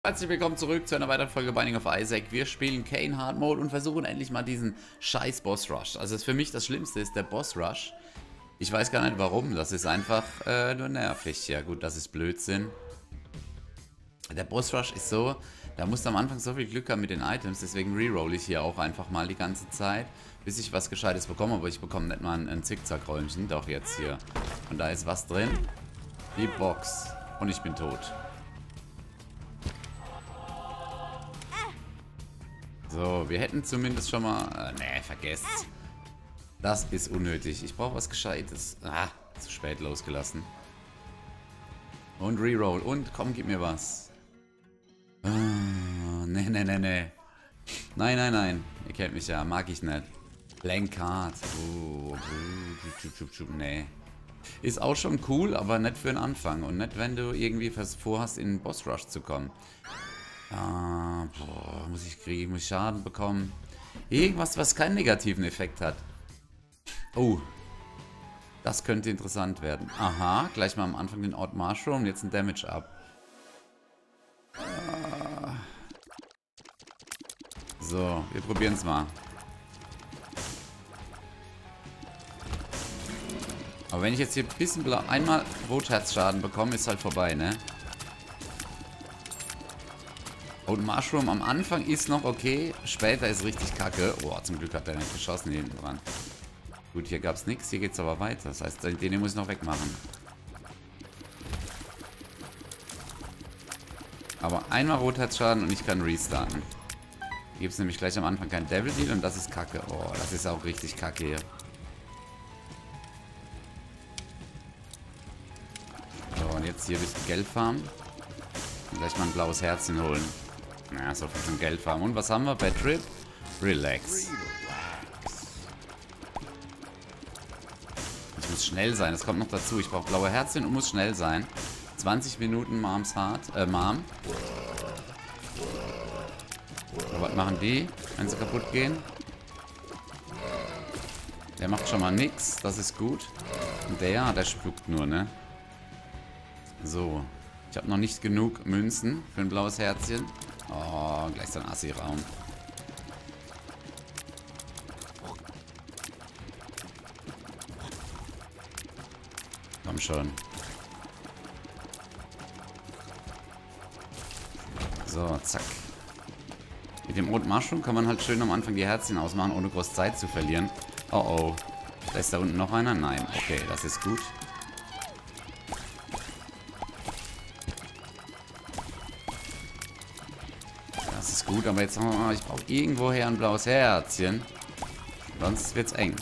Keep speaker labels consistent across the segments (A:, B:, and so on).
A: Herzlich willkommen zurück zu einer weiteren Folge Binding of Isaac. Wir spielen Kain Hard Mode und versuchen endlich mal diesen scheiß Boss Rush. Also für mich das Schlimmste ist der Boss Rush. Ich weiß gar nicht warum, das ist einfach nur nervig. Ja gut, das ist Blödsinn. Der Boss Rush ist so, da musst du am Anfang so viel Glück haben mit den Items, deswegen reroll ich hier auch einfach mal die ganze Zeit, bis ich was Gescheites bekomme. Aber ich bekomme nicht mal ein Zickzack-Rollchen, doch jetzt hier. Und da ist was drin. Die Box. Und ich bin tot. So, wir hätten zumindest schon mal... nee, vergesst's. Das ist unnötig. Ich brauche was Gescheites. Ah, zu spät losgelassen. Und Reroll. Und komm, gib mir was. Oh, nee, nee, nee, nee. Nein, nein, nein. Ihr kennt mich ja. Mag ich nicht. Blank Card. Nee. Ist auch schon cool, aber nicht für den Anfang. Und nicht, wenn du irgendwie vorhast, in den Boss Rush zu kommen. Ah, boah, muss ich kriegen, muss ich Schaden bekommen. Irgendwas, was keinen negativen Effekt hat. Oh. Das könnte interessant werden. Aha, gleich mal am Anfang den Odd Mushroom, jetzt ein Damage up. Ah. So, wir probieren es mal. Aber wenn ich jetzt hier ein bisschen einmal Rotherzschaden bekomme, ist halt vorbei, ne? Und Mushroom am Anfang ist noch okay, später ist richtig kacke. Oh, zum Glück hat er nicht geschossen hier hinten dran. Gut, hier gab es nichts, hier geht es aber weiter. Das heißt, den muss ich noch wegmachen. Aber einmal Rotherzschaden und ich kann restarten. Hier gibt es nämlich gleich am Anfang kein Devil Deal und das ist kacke. Oh, das ist auch richtig kacke hier. So, und jetzt hier ein bisschen Geld farmen. Und gleich mal ein blaues Herzchen holen. Naja, so viel zum Geld farmen. Und was haben wir? Bad Trip? Relax. Ich muss schnell sein, das kommt noch dazu. Ich brauche blaue Herzchen und muss schnell sein. 20 Minuten Moms Hard. Mom. So, was machen die, wenn sie kaputt gehen? Der macht schon mal nix, das ist gut. Und der spuckt nur, ne? So. Ich habe noch nicht genug Münzen für ein blaues Herzchen. Oh, gleich so ein Assi-Raum. Komm schon. So, zack. Mit dem Odd Mushroom kann man halt schön am Anfang die Herzchen ausmachen, ohne groß Zeit zu verlieren. Oh oh. Da ist da unten noch einer? Nein. Okay, das ist gut. Das ist gut, aber jetzt ich brauche irgendwoher ein blaues Herzchen. Sonst wird's eng.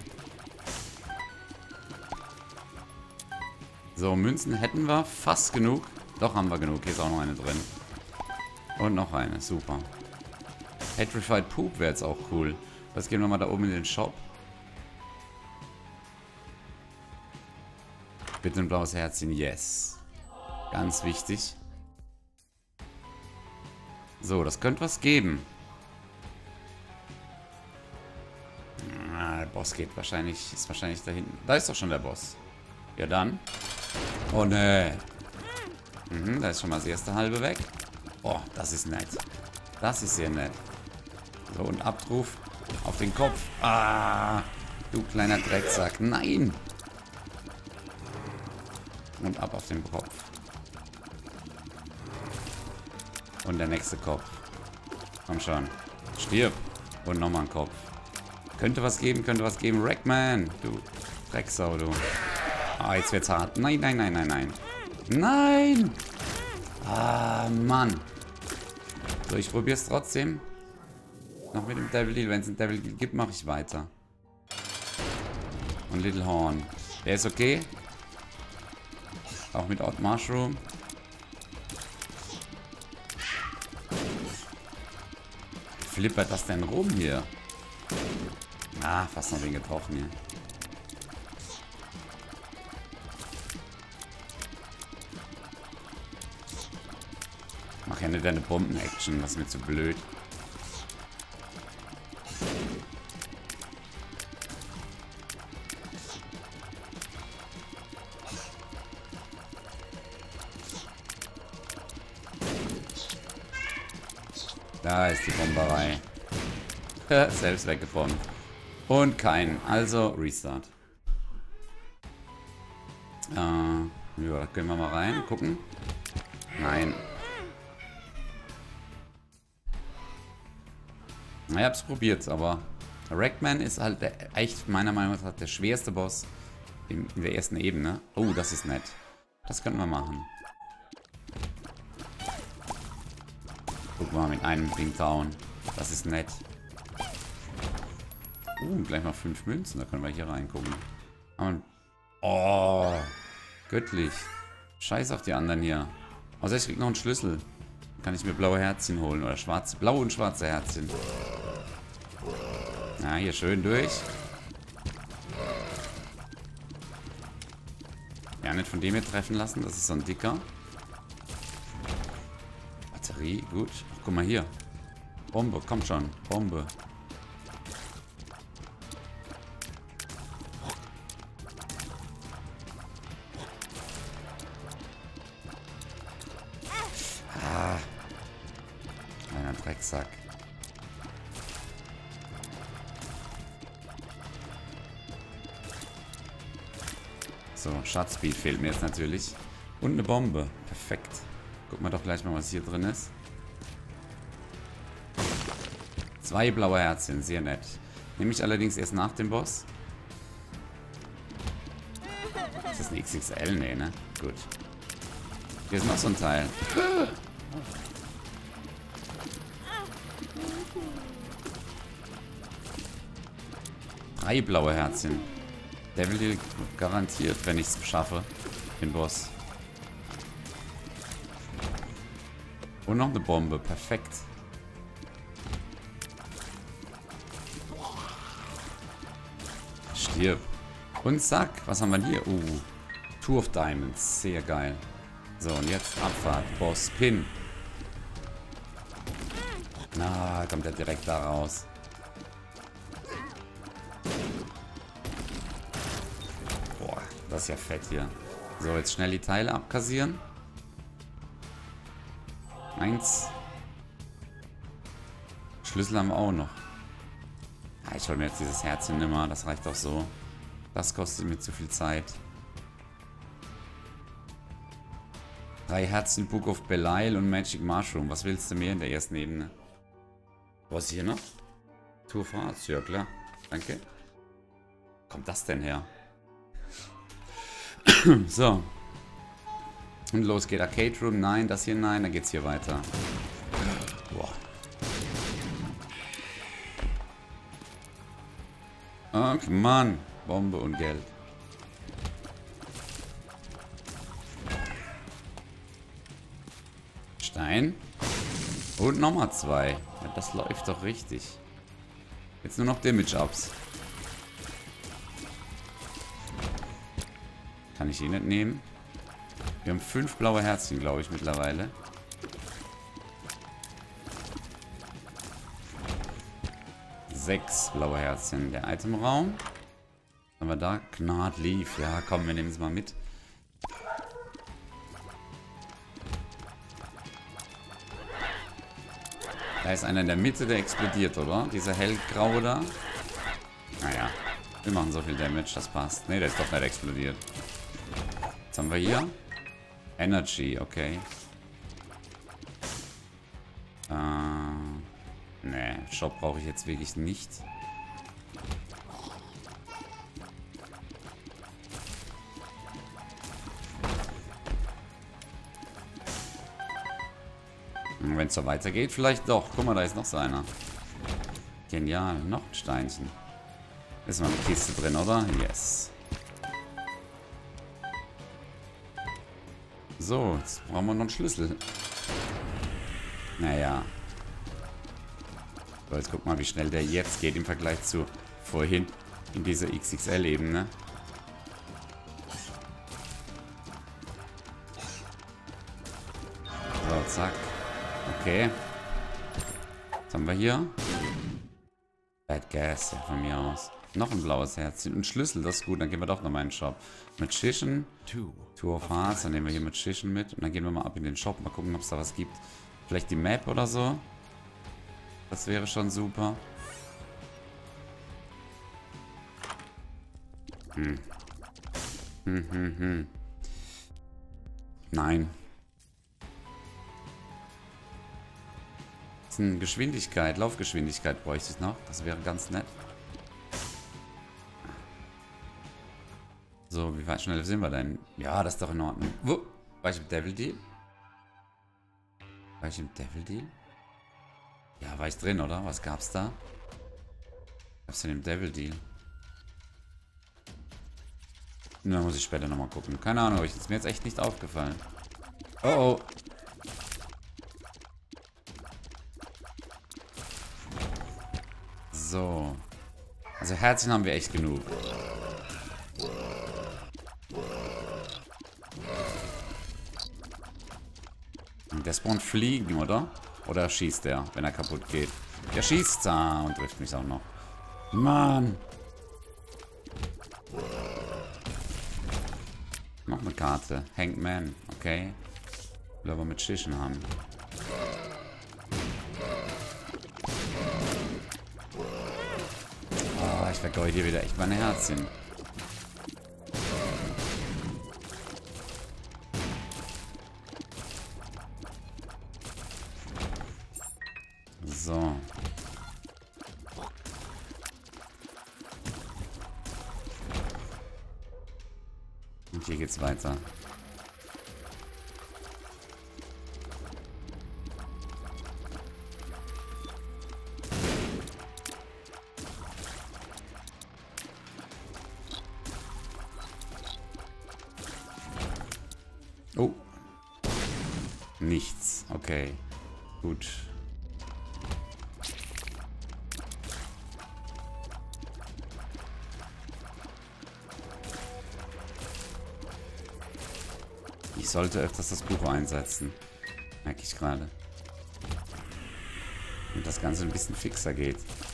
A: So, Münzen hätten wir fast genug. Doch, haben wir genug. Hier ist auch noch eine drin. Und noch eine. Super. Petrified Poop wäre jetzt auch cool. Jetzt gehen wir mal da oben in den Shop. Bitte ein blaues Herzchen. Yes. Ganz wichtig. So, das könnte was geben. Ah, der Boss geht wahrscheinlich, ist wahrscheinlich da hinten. Da ist doch schon der Boss. Ja dann. Oh ne. Mhm, da ist schon mal das erste halbe weg. Oh, das ist nett. Das ist sehr nett. So, und Abruf auf den Kopf. Ah, du kleiner Drecksack. Nein. Und ab auf den Kopf. Und der nächste Kopf. Komm schon. Stirb. Und nochmal ein Kopf. Könnte was geben, könnte was geben. Wreckman. Du Drecksau, du. Ah, jetzt wird's hart. Nein, nein, nein, nein, nein. Nein! Ah, Mann. So, ich probier's trotzdem. Noch mit dem Devil Deal. Wenn es einen Devil Deal gibt, mache ich weiter. Und Little Horn. Der ist okay. Auch mit Odd Mushroom. Flippert das denn rum hier? Ah, fast noch wen getroffen hier. Mach ja nicht deine Bomben-Action, das ist mir zu blöd. Da ist die Bomberei. Selbst weggebombt. Und kein. Also Restart. Ja, da können wir mal rein. Gucken. Nein. Na, ich hab's probiert, aber Wreckman ist halt echt meiner Meinung nach der schwerste Boss in der ersten Ebene. Oh, das ist nett. Das könnten wir machen. Guck mal, mit einem Ding down. Das ist nett. Gleich mal 5 Münzen. Da können wir hier reingucken. Oh, göttlich. Scheiß auf die anderen hier. Außer ich krieg noch einen Schlüssel. Dann kann ich mir blaue Herzchen holen. Oder schwarze, blaue und schwarze Herzchen. Ja, hier schön durch. Ja, nicht von dem hier treffen lassen. Das ist so ein dicker. Batterie, gut. Ach, guck mal hier. Bombe, komm schon. Bombe. Kleiner Drecksack. So, Schatzspeed fehlt mir jetzt natürlich. Und eine Bombe. Perfekt. Gucken wir doch gleich mal, was hier drin ist. 2 blaue Herzchen, sehr nett. Nehme ich allerdings erst nach dem Boss. Ist das eine XXL? Nee, ne? Gut. Hier ist noch so ein Teil. Drei blaue Herzchen. Der will dir garantiert, wenn ich es schaffe, den Boss. Und noch eine Bombe. Perfekt. Stirb. Und zack. Was haben wir hier? Tour of Diamonds. Sehr geil. So, und jetzt Abfahrt. Boss Pin. Na, kommt er direkt da raus. Boah, das ist ja fett hier. So, jetzt schnell die Teile abkassieren. 1. Schlüssel haben wir auch noch. Ja, ich hole mir jetzt dieses Herzchen nimmer. Das reicht doch so. Das kostet mir zu viel Zeit. 3 Herzen, Book of Belial und Magic Mushroom. Was willst du mehr in der ersten Ebene? Was ist hier noch? Tour of Hearts, ja klar. Danke. Wo kommt das denn her? So. Und los geht Arcade Room. Nein, das hier nein. Dann geht's hier weiter. Boah. Ach Mann. Bombe und Geld. Stein. Und nochmal 2. Ja, das läuft doch richtig. Jetzt nur noch Damage-Ups. Kann ich ihn nicht nehmen? Wir haben 5 blaue Herzchen, glaube ich, mittlerweile. Sechs blaue Herzchen. Der Itemraum. Was haben wir da? Gnad Leaf. Ja, komm, wir nehmen es mal mit. Da ist einer in der Mitte, der explodiert, oder? Dieser hellgraue da. Naja, wir machen so viel Damage, das passt. Ne, der ist doch nicht explodiert. Was haben wir hier? Energy, okay. Ne, Shop brauche ich jetzt wirklich nicht. Wenn es so weitergeht, vielleicht doch. Guck mal, da ist noch so einer. Genial, noch ein Steinchen. Ist mal eine Kiste drin, oder? Yes. So, jetzt brauchen wir noch einen Schlüssel. Naja. So, jetzt guck mal, wie schnell der jetzt geht im Vergleich zu vorhin in dieser XXL-Ebene. So, zack. Okay. Was haben wir hier? Bad Gas, ja, von mir aus. Noch ein blaues Herzchen. Ein Schlüssel, das ist gut. Dann gehen wir doch nochmal in den Shop. Magician. Tour of Hearts. Dann nehmen wir hier Magician mit. Und dann gehen wir mal ab in den Shop. Mal gucken, ob es da was gibt. Vielleicht die Map oder so. Das wäre schon super. Nein. Geschwindigkeit, Laufgeschwindigkeit bräuchte ich noch. Das wäre ganz nett. So, wie weit schnell sind wir denn? Ja, das ist doch in Ordnung. Wo? War ich im Devil Deal? War ich im Devil Deal? Ja, war ich drin, oder? Was gab's da? Was denn im Devil Deal? Na, muss ich später nochmal gucken. Keine Ahnung, ist mir jetzt echt nicht aufgefallen. Oh oh. So. Also Herzchen haben wir echt genug. Der spawnt Fliegen, oder? Oder schießt der, wenn er kaputt geht? Der schießt da und trifft mich auch noch. Mann. Noch eine Karte. Hangman. Okay. Will aber mit Schischen haben. Oh, ich vergeud hier wieder echt meine Herzchen. So. Und hier geht's weiter. Oh. Nichts. Okay. Gut. Ich sollte öfters das Buch einsetzen. Merke ich gerade. Und das Ganze ein bisschen fixer geht.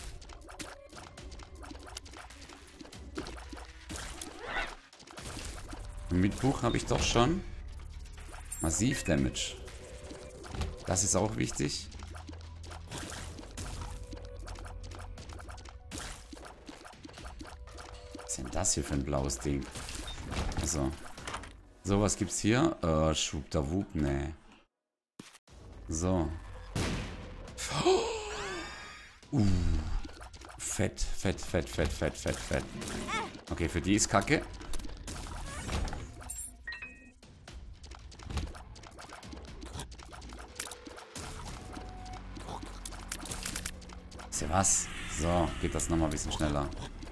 A: Und mit Buch habe ich doch schon massiv Damage. Das ist auch wichtig. Was ist denn das hier für ein blaues Ding? Also. So, was gibt's hier? Schub da Wub, ne. So. Fett, fett, fett, fett, fett, fett, fett. Okay, für die ist Kacke. Ist ja was? So, geht das nochmal ein bisschen schneller.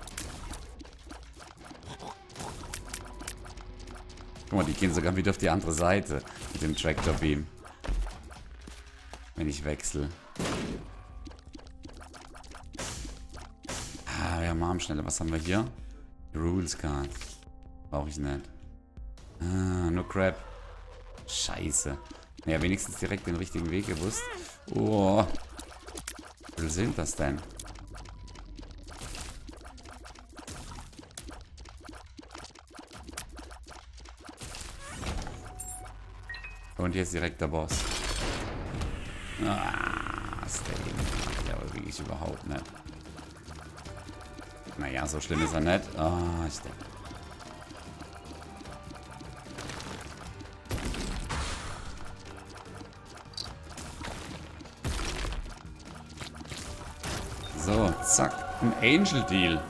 A: Guck mal, die gehen sogar wieder auf die andere Seite mit dem Tractor Beam. Wenn ich wechsle. Ah, wir haben Armschnelle. Was haben wir hier? Rules Card. Brauche ich nicht. Ah, nur Crap. Scheiße. Naja, wenigstens direkt den richtigen Weg gewusst. Oh. Wie viel sind das denn? Und jetzt direkt der Boss. Ah, Steady. Ja, aber wirklich überhaupt nicht. Naja, so schlimm ist er nicht. Ah, ich denke. So, zack. Ein Angel Deal.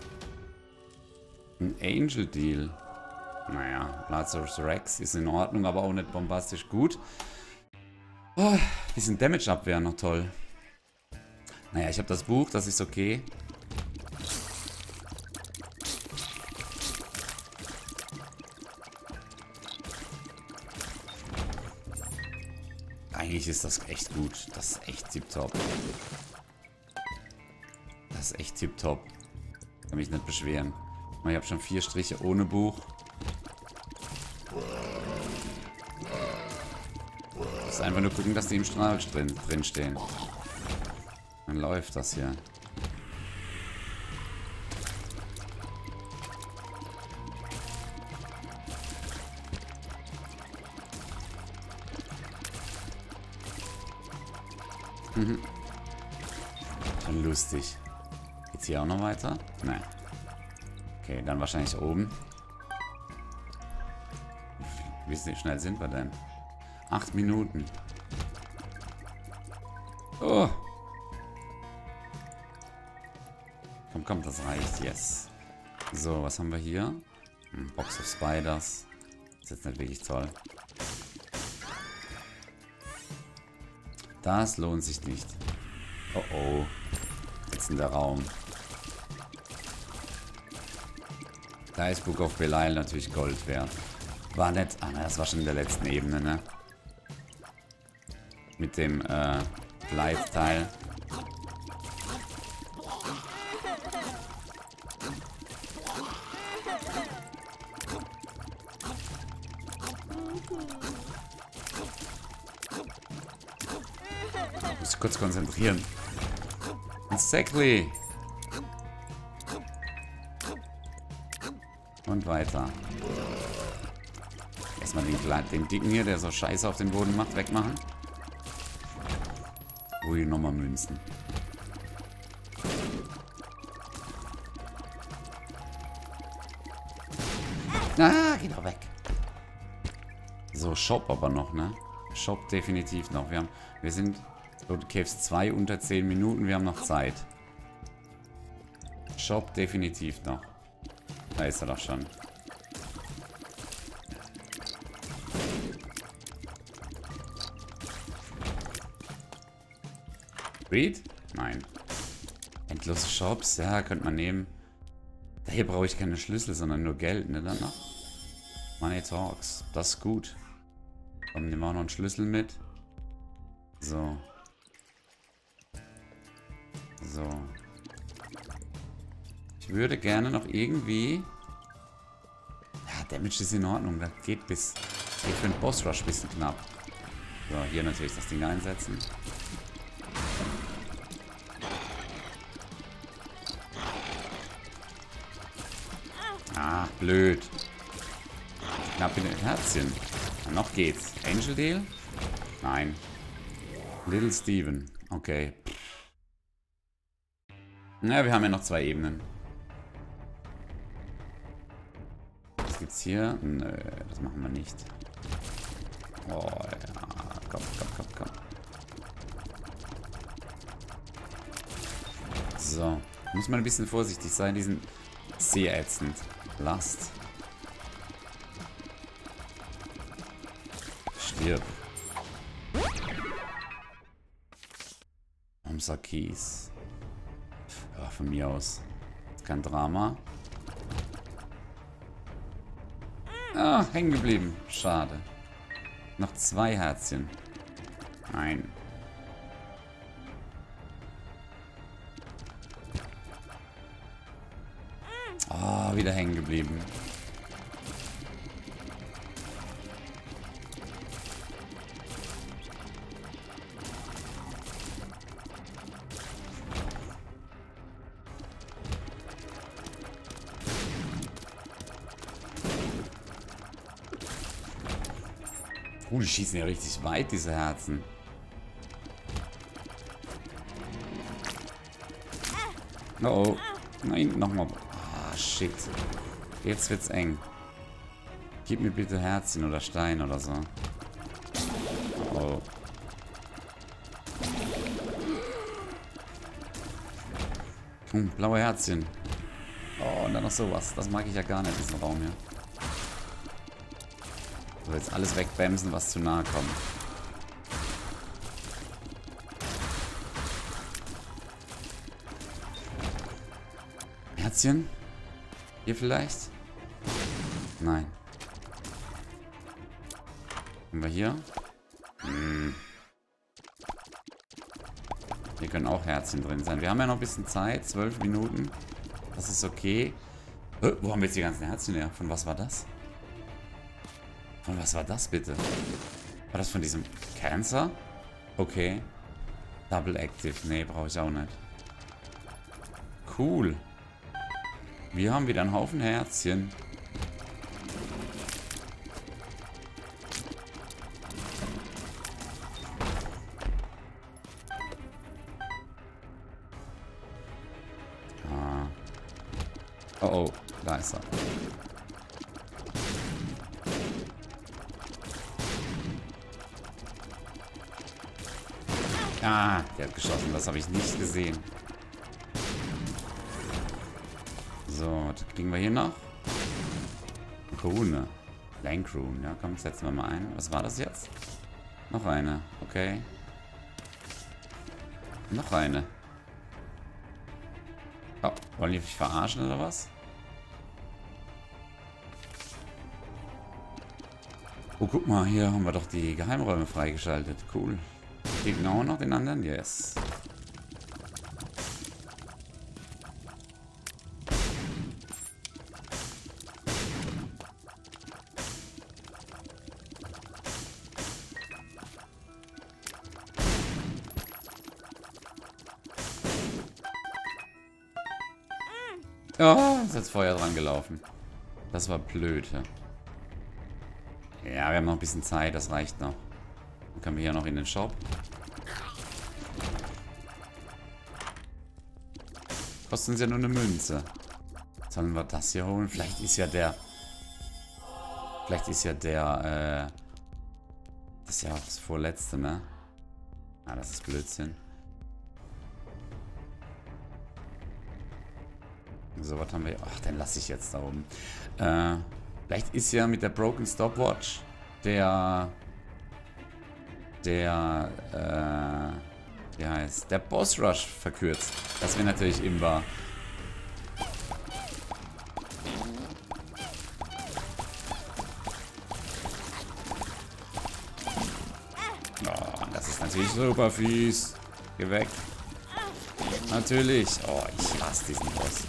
A: Ein Angel Deal. Naja, Lazarus Rex ist in Ordnung, aber auch nicht bombastisch gut. Oh, bisschen Damage-Abwehr noch toll. Naja, ich habe das Buch, das ist okay. Eigentlich ist das echt gut. Das ist echt tipptopp. Das ist echt tipptopp. Kann mich nicht beschweren. Ich habe schon 4 Striche ohne Buch. Ich muss einfach nur gucken, dass die im Strahl drin stehen. Dann läuft das hier. Schon lustig. Geht's hier auch noch weiter? Nein. Okay, dann wahrscheinlich oben. Wie schnell sind wir denn? 8 Minuten. Oh. Komm, komm, das reicht. Yes. So, was haben wir hier? Box of Spiders. Ist jetzt nicht wirklich toll. Das lohnt sich nicht. Oh oh. Jetzt in der Raum. Da ist Book of Belial natürlich Gold wert. War nett. Ah, das war schon in der letzten Ebene, ne? Mit dem Gleitteil. Ich muss kurz konzentrieren. Exactly. Und weiter. Erstmal den Dicken hier, der so Scheiße auf den Boden macht, wegmachen. Ui, nochmal Münzen. Ah, geh doch weg. So, Shop aber noch, ne? Shop definitiv noch. Wir sind Loot Caves 2 unter 10 Minuten. Wir haben noch Zeit. Shop definitiv noch. Da ist er doch schon. Read? Nein. Endlose Shops? Ja, könnte man nehmen. Daher brauche ich keine Schlüssel, sondern nur Geld, ne? Dann noch. Money Talks. Das ist gut. Komm, nehmen wir auch noch einen Schlüssel mit. So. So. Ich würde gerne noch irgendwie... Ja, Damage ist in Ordnung. Das geht bis... Geht für einen Boss Rush ein bisschen knapp. So, hier natürlich das Ding einsetzen. Ah, blöd. Knapp in den Herzchen. Ja, noch geht's. Angel Deal? Nein. Little Steven. Okay. Naja, wir haben ja noch 2 Ebenen. Was gibt's hier? Nö, das machen wir nicht. Oh, ja. Komm, komm, komm, komm. So. Muss man ein bisschen vorsichtig sein. Die sind sehr ätzend. Last. Stirb. Kies. Ja, von mir aus. Kein Drama. Ah, hängen geblieben. Schade. Noch 2 Herzchen. Nein. Ah, wieder hängen geblieben. Die schießen ja richtig weit, diese Herzen. Oh oh. Nein, nochmal. Ah, shit. Jetzt wird's eng. Gib mir bitte Herzchen oder Stein oder so. Oh. Blaue Herzchen. Oh, und dann noch sowas. Das mag ich ja gar nicht, diesen Raum hier. So, jetzt alles wegbämsen, was zu nahe kommt. Herzchen? Hier vielleicht? Nein. Haben wir hier? Hm. Hier können auch Herzchen drin sein. Wir haben ja noch ein bisschen Zeit. 12 Minuten. Das ist okay. Wo haben wir jetzt die ganzen Herzchen her? Von was war das? Von was war das bitte? War das von diesem Cancer? Okay. Double Active. Nee, brauche ich auch nicht. Cool. Wir haben wieder einen Haufen Herzchen. Oh, oh, da ist er. Ah, der hat geschossen. Das habe ich nicht gesehen. So, was kriegen wir hier noch? Rune. Blank Rune. Ja, komm, setzen wir mal ein. Was war das jetzt? Noch eine. Okay. Noch eine. Oh, wollen die mich verarschen oder was? Oh, guck mal, hier haben wir doch die Geheimräume freigeschaltet. Cool. Kriegen auch noch den anderen? Yes. Oh, ist jetzt Feuer dran gelaufen. Das war blöd, ja. Ja, wir haben noch ein bisschen Zeit, das reicht noch. Dann können wir hier noch in den Shop. Kostet uns ja nur eine Münze. Sollen wir das hier holen? Vielleicht ist ja der... Vielleicht ist ja der, das ist ja auch das vorletzte, ne? Ah, das ist Blödsinn. So, was haben wir hier? Ach, den lasse ich jetzt da oben. Vielleicht ist ja mit der Broken Stopwatch wie heißt, der Boss Rush verkürzt. Das wäre natürlich imbar. Oh, das ist natürlich super fies. Geh weg. Natürlich. Oh, ich hasse diesen Boss.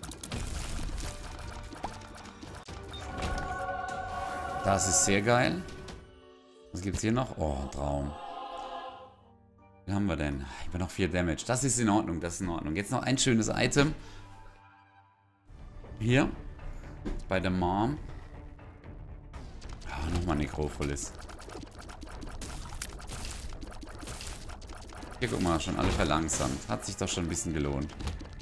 A: Das ist sehr geil. Was gibt's hier noch? Oh, Traum. Wie haben wir denn? Ich bin noch 4 Damage. Das ist in Ordnung, das ist in Ordnung. Jetzt noch ein schönes Item. Hier. Bei der Mom. Ah, nochmal Nekropolis. Hier, guck mal, schon alle verlangsamt. Hat sich doch schon ein bisschen gelohnt.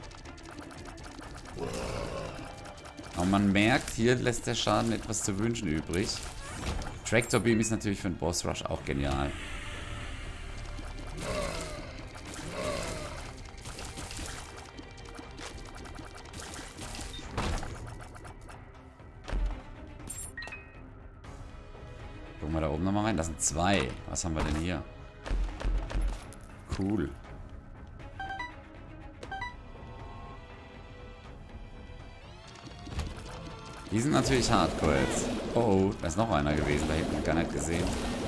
A: Aber man merkt, hier lässt der Schaden etwas zu wünschen übrig. Tractor Beam ist natürlich für einen Boss Rush auch genial. Gucken wir da oben nochmal rein. Das sind 2. Was haben wir denn hier? Cool. Die sind natürlich hardcore jetzt. Oh, oh, da ist noch einer gewesen. Da hinten gar nicht gesehen.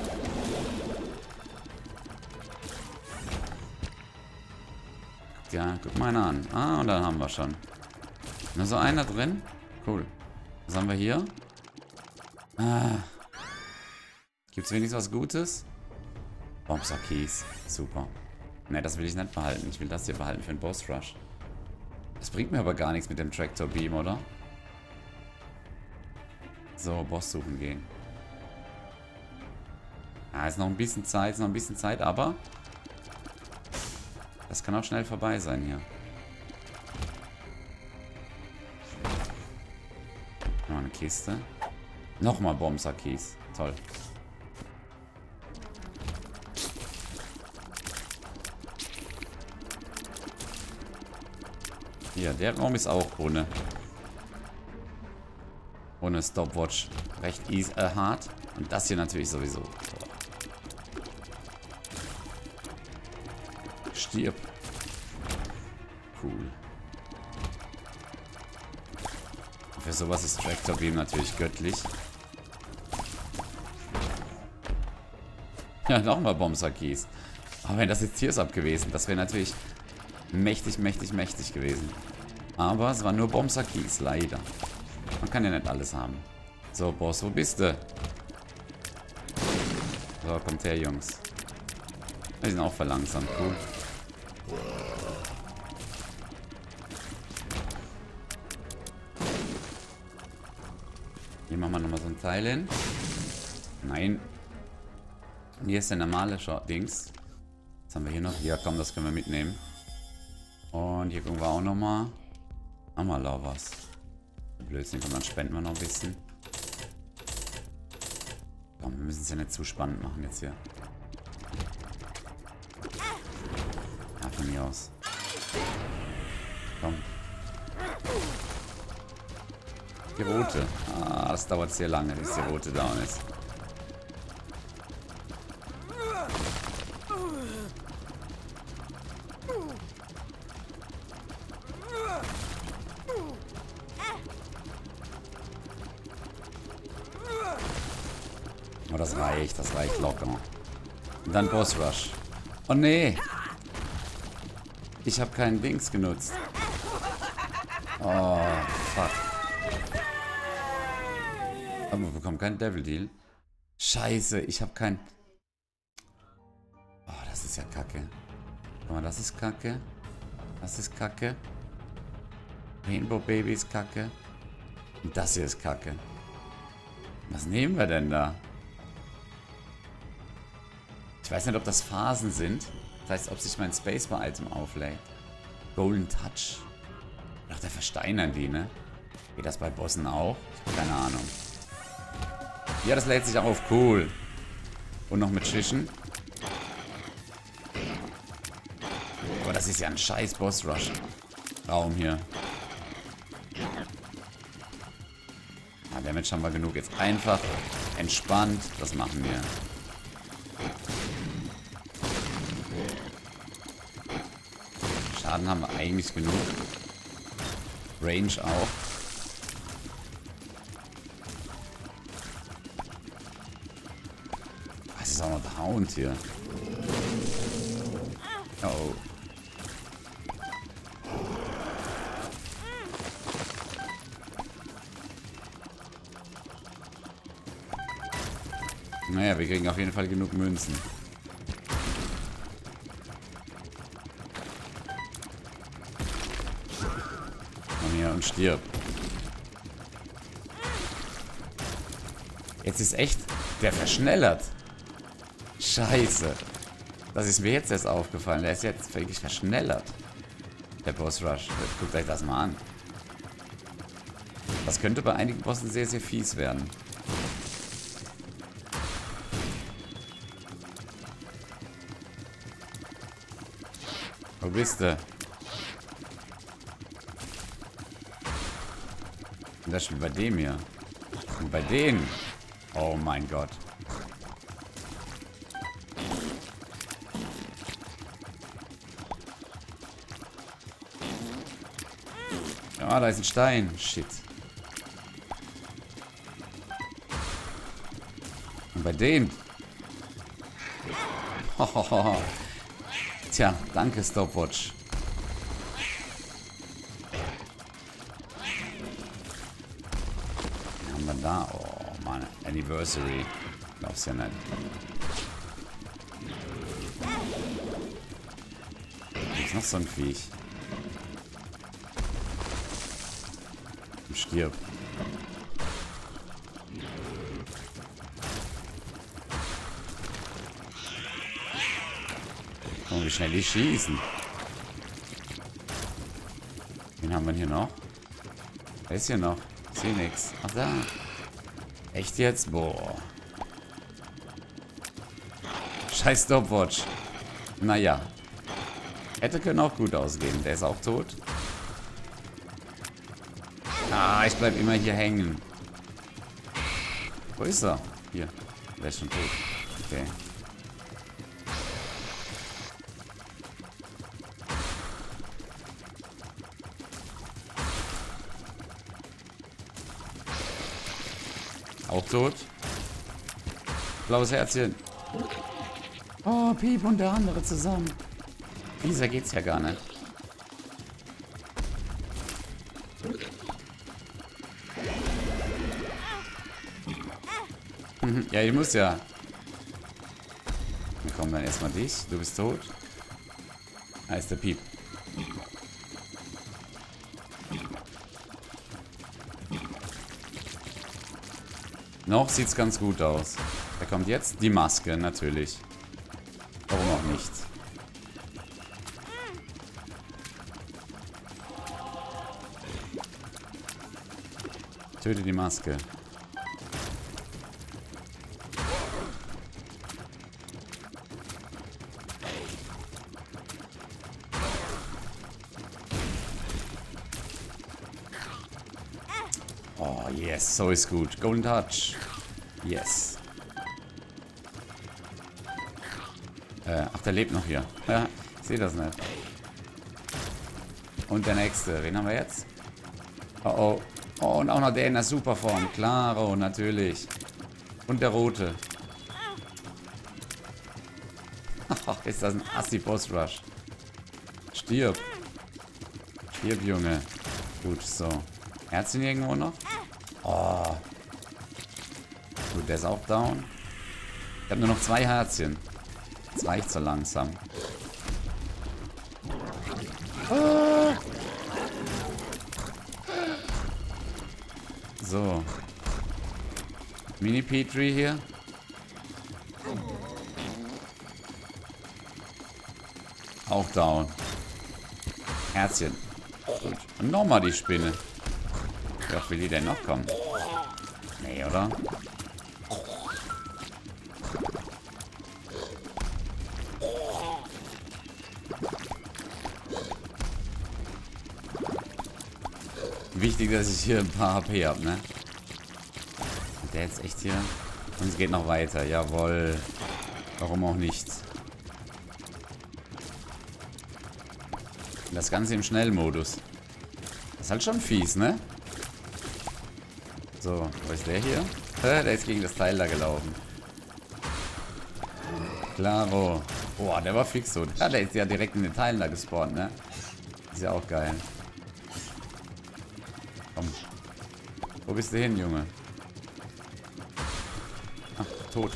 A: Ja, guck mal einer an. Ah, und dann haben wir schon. Nur so einer drin. Cool. Was haben wir hier? Ah. Gibt es wenigstens was Gutes? Bombser Keys. Super. Ne, das will ich nicht behalten. Ich will das hier behalten für den Boss Rush. Das bringt mir aber gar nichts mit dem Tractor Beam, oder? So, Boss suchen gehen. Ah, ist noch ein bisschen Zeit, aber das kann auch schnell vorbei sein hier. Noch eine Kiste. Nochmal Bombser Keys. Toll. Hier, der Raum ist auch ohne Stopwatch recht easy, hart. Und das hier natürlich sowieso. So. Stirb. Cool. Und für sowas ist Tractor Beam natürlich göttlich. Ja, nochmal Bombser Keys. Aber wenn das jetzt Tears-Up gewesen, das wäre natürlich mächtig gewesen. Aber es war nur Bombser Keys, leider. Man kann ja nicht alles haben. So, Boss, wo bist du? So, kommt her, Jungs. Die sind auch verlangsamt, cool. Hier machen wir nochmal so ein Teil hin. Nein. Und hier ist der normale Dings. Was haben wir hier noch? Ja, komm, das können wir mitnehmen. Und hier gucken wir auch nochmal. Haben wir da was? Blödsinn, komm, dann spenden wir noch ein bisschen. Komm, wir müssen es ja nicht zu spannend machen jetzt hier. Ja, von mir aus. Komm. Die rote. Ah, das dauert sehr lange, bis die rote down ist. Oh, das reicht locker. Und dann Boss Rush. Oh nee. Ich habe keinen Dings genutzt. Oh, fuck. Aber wir bekommen keinen Devil Deal. Scheiße, ich habe kein... Oh, das ist ja kacke. Guck mal, das ist kacke. Das ist kacke. Rainbow Baby ist kacke. Und das hier ist kacke. Was nehmen wir denn da? Ich weiß nicht, ob das Phasen sind. Das heißt, ob sich mein Spacebar-Item auflädt. Golden Touch. Ach, der versteinern die, ne? Geht das bei Bossen auch? Ich habe keine Ahnung. Ja, das lädt sich auf. Cool. Und noch mit Schischen. Aber das ist ja ein scheiß Boss-Rush-Raum hier. Ja, Damage haben wir genug. Jetzt einfach entspannt. Das machen wir. Schaden haben wir eigentlich genug. Range auch. Was ist auch noch der Hound hier? Oh. Naja, wir kriegen auf jeden Fall genug Münzen. Komm her und stirb. Jetzt ist echt der verschnellert. Scheiße. Das ist mir jetzt erst aufgefallen. Der ist jetzt wirklich verschnellert. Der Boss Rush. Guckt euch das mal an. Das könnte bei einigen Bossen sehr, sehr fies werden. Wo bist du? Und das spielt bei dem hier. Und bei denen. Oh mein Gott. Ja, da ist ein Stein. Shit. Und bei denen. Tja, danke Stopwatch. Was haben wir da? Oh Mann, Anniversary. Glaub's ja nicht. Hier ist noch so ein Viech. Und stirb. Guck mal, wie schnell die schießen. Wen haben wir hier noch? Wer ist hier noch? Ich sehe nix. Ach da. Echt jetzt? Boah. Scheiß Stopwatch. Naja. Hätte können auch gut ausgehen. Der ist auch tot. Ah, ich bleib immer hier hängen. Wo ist er? Hier. Der ist schon tot. Okay. Auch tot. Blaues Herzchen. Oh, Piep und der andere zusammen. Dieser geht's ja gar nicht. Ja, ich muss ja. Wir kommen dann erstmal dich. Du bist tot. Da ist der Piep. Noch sieht's ganz gut aus. Da kommt jetzt die Maske, natürlich. Warum auch nicht? Töte die Maske. Oh, yes. So ist gut. Golden Touch. Yes. Ach, der lebt noch hier. Ja, ich sehe das nicht. Und der nächste. Wen haben wir jetzt? Oh, oh. Oh, und auch noch der in der Superform. Klaro, natürlich. Und der rote. Ach, ist das ein Assi-Boss-Rush. Stirb. Stirb, Junge. Gut, so. Herzchen irgendwo noch? Oh. Gut, der ist auch down. Ich habe nur noch 2 Herzchen. Das reicht so langsam. Ah. So. Mini-Petri hier. Auch down. Herzchen. Gut. Und nochmal die Spinne. Wie oft will die denn noch kommen? Nee, oder? Wichtig, dass ich hier ein paar HP habe, ne? Der jetzt echt hier. Und es geht noch weiter. Jawohl. Warum auch nicht? Das Ganze im Schnellmodus. Das ist halt schon fies, ne? So, wo ist der hier? Der ist gegen das Teil da gelaufen. Klaro. Boah, der war fix so. Ja, der ist ja direkt in den Teilen da gespawnt, ne? Ist ja auch geil. Komm. Wo bist du hin, Junge? Ach, tot.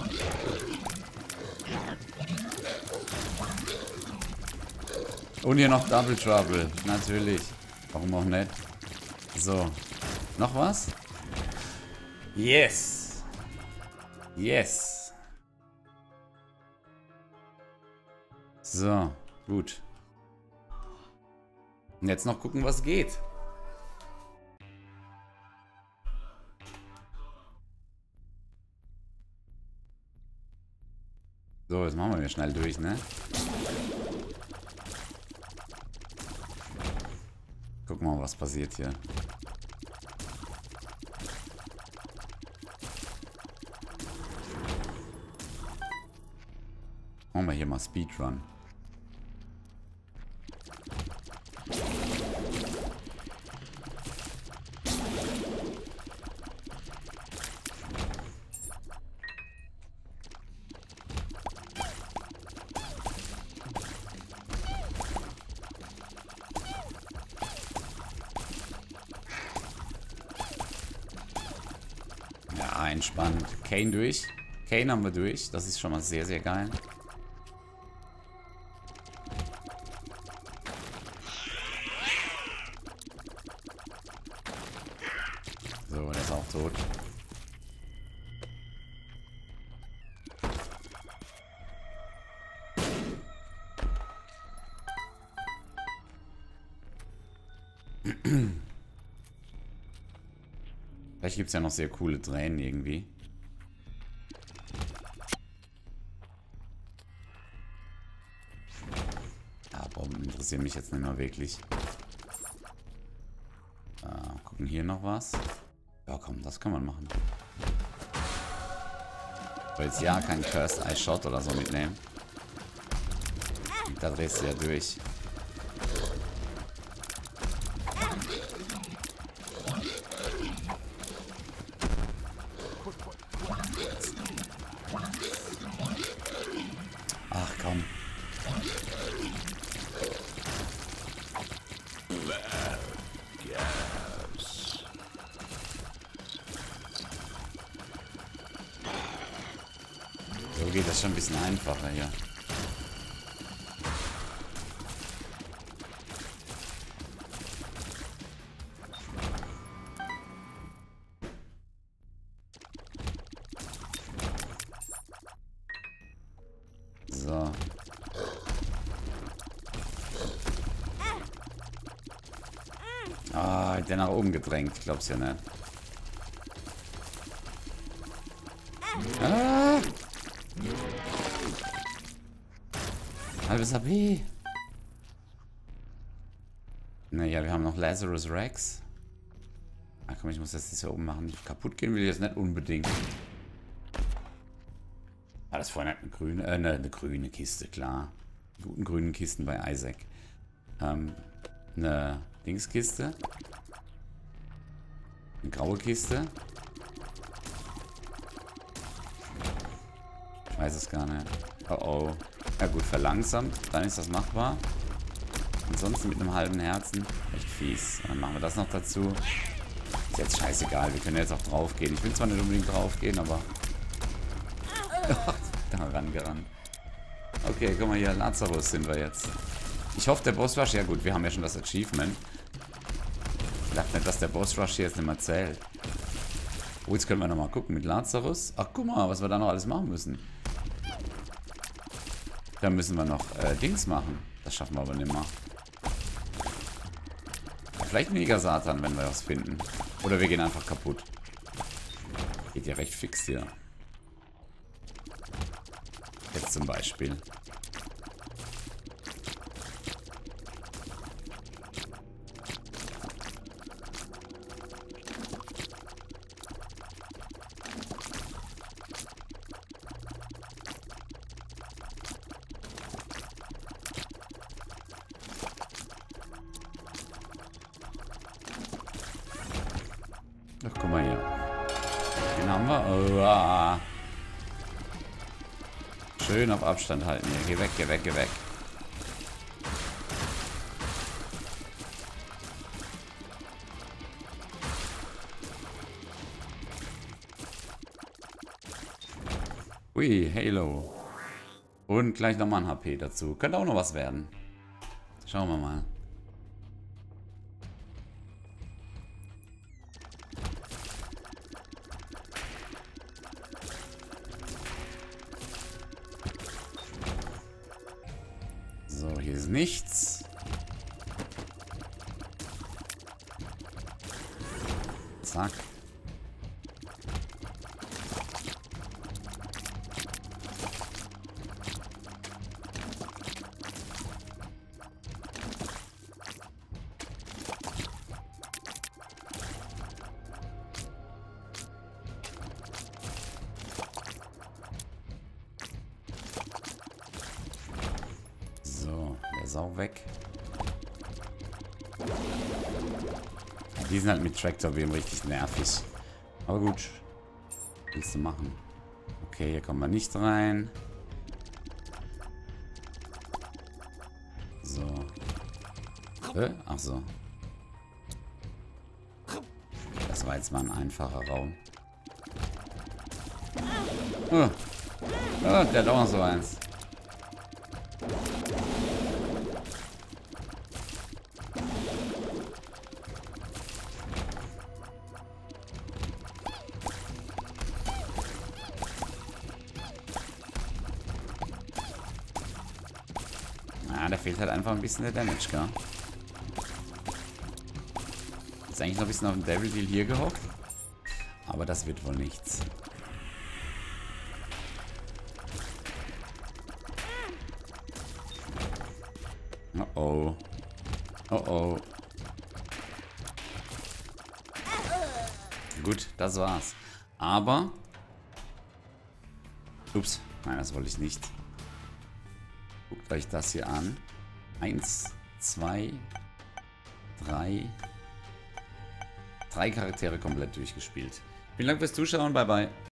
A: Und hier noch Double Trouble. Natürlich. Warum auch nicht? So. Noch was? Yes. Yes. So. Gut. Und jetzt noch gucken, was geht. So, jetzt machen wir schnell durch, ne? Gucken wir mal, was passiert hier. Machen wir hier mal Speedrun. Ja, entspannt. Kane durch. Kane haben wir durch. Das ist schon mal sehr, sehr geil. So, der ist auch tot. Vielleicht gibt es ja noch sehr coole Tränen irgendwie. Ja, Bomben interessieren mich jetzt nicht mehr wirklich. Gucken hier noch was. Ja komm, das kann man machen. Ich will jetzt ja kein Cursed Eye Shot oder so mitnehmen. Da drehst du ja durch. Ach komm. So geht das schon ein bisschen einfacher hier. So. Ah, der nach oben gedrängt. Ich glaub's ja nicht. halbes HP. Naja, wir haben noch Lazarus Rex. Ach komm, ich muss das hier oben machen. Kaputt gehen will ich jetzt nicht unbedingt. Ah, das vorhin eine grüne, eine grüne Kiste, klar. Die guten grünen Kisten bei Isaac. Eine Dingskiste. Eine graue Kiste. Ich weiß es gar nicht. Oh oh. Ja gut, verlangsamt. Dann ist das machbar. Ansonsten mit einem halben Herzen. Echt fies. Dann machen wir das noch dazu. Ist jetzt scheißegal. Wir können jetzt auch drauf gehen. Ich will zwar nicht unbedingt drauf gehen, aber... da rangerannt. Okay, guck mal hier. Lazarus sind wir jetzt. Ich hoffe, der Boss Rush... Ja gut, wir haben ja schon das Achievement. Ich dachte nicht, dass der Boss Rush hier jetzt nicht mehr zählt. Oh, jetzt können wir nochmal gucken mit Lazarus. Ach, guck mal, was wir da noch alles machen müssen. Dann müssen wir noch Dings machen. Das schaffen wir aber nicht mehr. Vielleicht Mega-Satan, wenn wir was finden. Oder wir gehen einfach kaputt. Geht ja recht fix hier. Jetzt zum Beispiel. Ach, guck mal hier. Den haben wir. Oh, ah. Schön auf Abstand halten hier. Geh weg, geh weg, geh weg. Ui, Halo. Und gleich nochmal ein HP dazu. Könnte auch noch was werden. Schauen wir mal. So, hier ist nichts. Zack. So, der ist auch weg. Die sind halt mit Tractor-Beam richtig nervig. Aber gut. Willst du machen? Okay, hier kommen wir nicht rein. So. Ach so. Das war jetzt mal ein einfacher Raum. Oh, der hat auch noch so eins. Ah, da fehlt halt einfach ein bisschen der Damage, gell? Ist eigentlich noch ein bisschen auf dem Devil Deal hier gehockt. Aber das wird wohl nichts. Oh oh. Oh oh. Gut, das war's. Aber... Ups. Nein, das wollte ich nicht. Guckt euch das hier an. 1, 2, 3. 3 Charaktere komplett durchgespielt. Vielen Dank fürs Zuschauen. Bye, bye.